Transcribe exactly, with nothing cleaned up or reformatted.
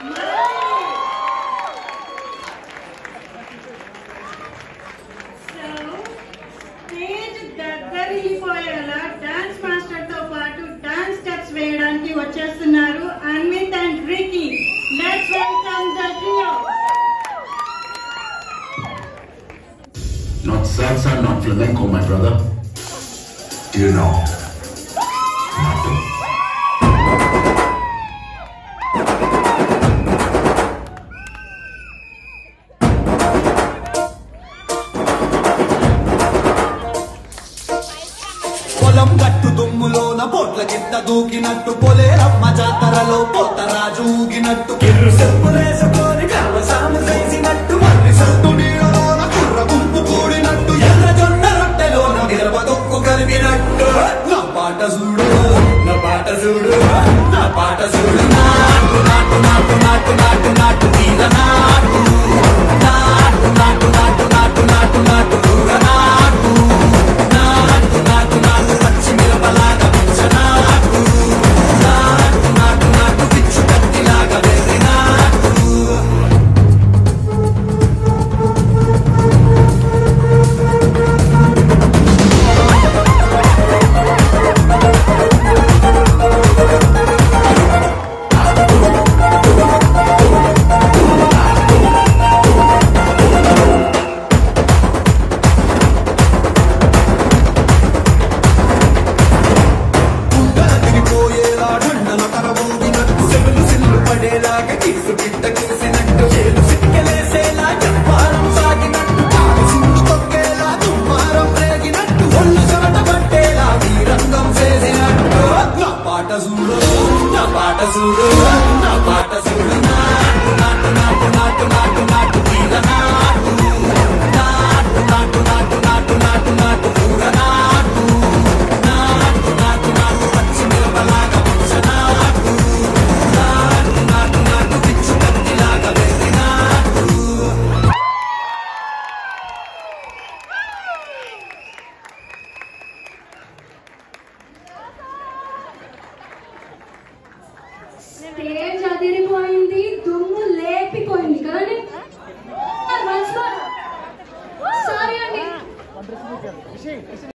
Stage దగ్గరిపోయేలా dance master తో పాటు dance steps వేయడానికి వచ్చేస్తున్నారు Anvith and Ricky. Let's welcome the trio. Not salsa, not flamenco, my brother. Do you know? Nothing. పొలం గట్టు దుమ్ములోన పోట్ల కింద దూకినట్టు పొలేరమ్మ జాతరలో పోతరాజు ఊగినట్టు కిర్రు చెప్పులేసుకొని గ్రామ సాము చేసినట్టు మర్రి సొట్టు నీడలోన కుర్ర గుంపు కూడినట్టు ఎర్ర జొన్న రొట్టెలోన నిలవ దొక్కు కలిపినట్టు నా పాట చూడు నా పాట చూడు నా పాట చూడు నాటు నాటు నాటు నాటు నాటు నాటు తీర నాటు నాటు నాటు నాటు నాటు నాటు నాటు కూర నాటు నాటు నాటు నాటు పచ్చి మిరపలాగా పిచ్చ నాటు నాటు నాటు నాటు పిచ్చు కత్తిలాగా వెర్రి నాటు. స్టేజ్ అదిరిపోయింది, దుమ్ము లేపిపోయింది కదండి. సారీ అండి.